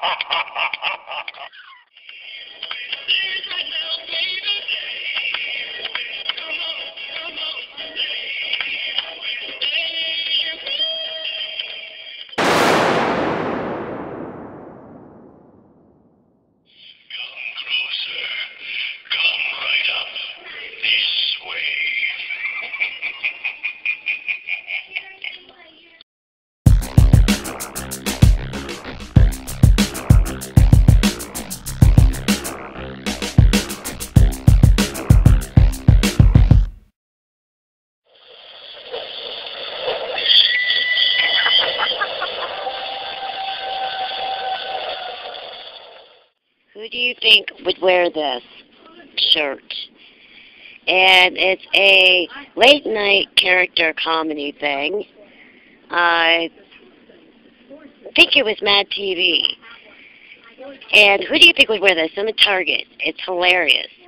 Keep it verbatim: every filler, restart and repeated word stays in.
Who do you think would wear this shirt? And it's a late night character comedy thing. I think it was Mad T V. And who do you think would wear this? I'm at Target. It's hilarious.